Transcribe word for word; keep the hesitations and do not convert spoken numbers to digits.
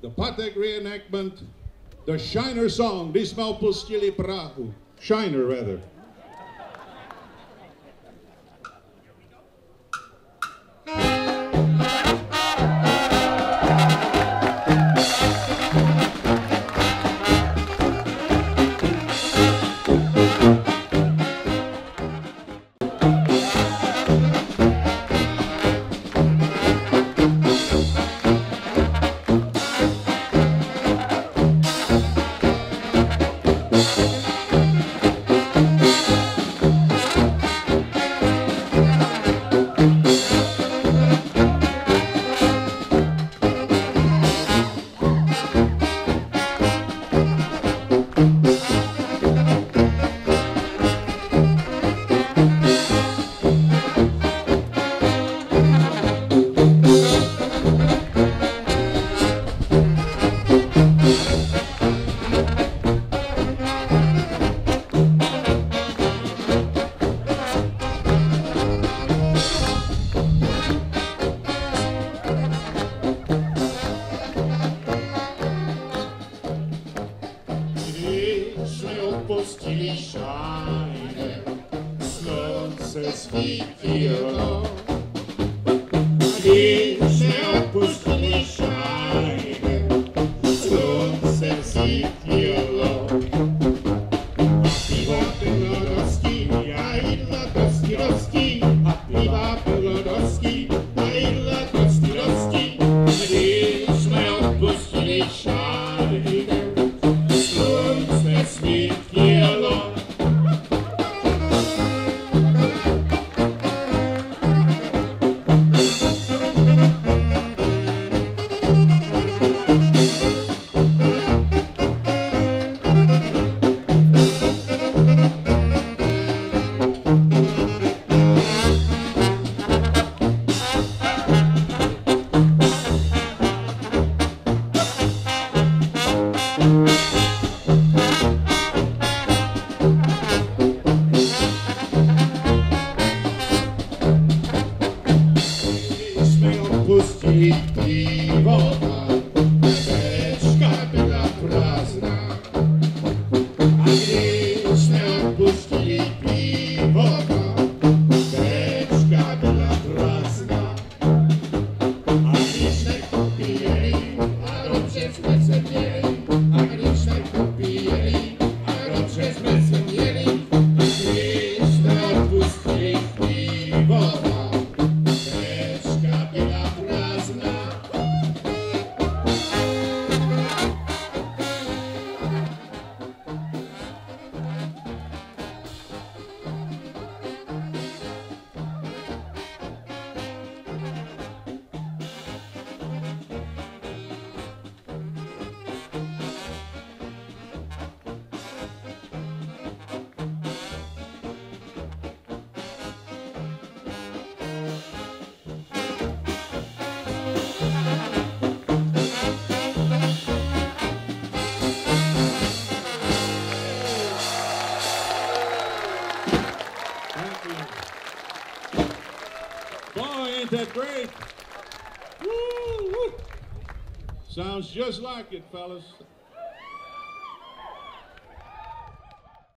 the Patek reenactment, the Shiner song, di sme opustili Prahu. Shiner, rather. Opustili Shiner, slunce svítilo. Když jsme opustili Shiner, slunce svítilo. A pivo bylo dosti, a jídla dosti dosti, a piva bylo dosti, a jídla dosti dosti. Když jsme opustili Shiner, slunce svítilo. Opustili piwo, beczka była prazna. A gdy jsme opustili piwo, beczka była prazna. A když jsme popíjeli, a dobře jsme se měli, a když jsme popíjeli, a dobře jsme se měli, a když jsme opustili pivo, beczka byla prazna. Boy, ain't that great? Woo, woo. Sounds just like it, fellas.